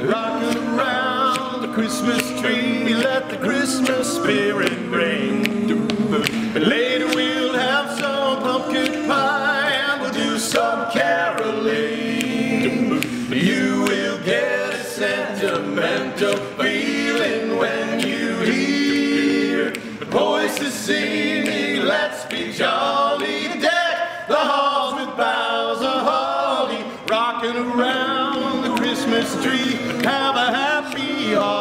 Rockin' around the Christmas tree, let the Christmas spirit ring. But later we'll have some pumpkin pie and we'll do some caroling. You will get a sentimental feeling when you hear the voices singing, let's be jolly, deck the halls with boughs of holly, rocking around the Christmas tree, have a happy holiday.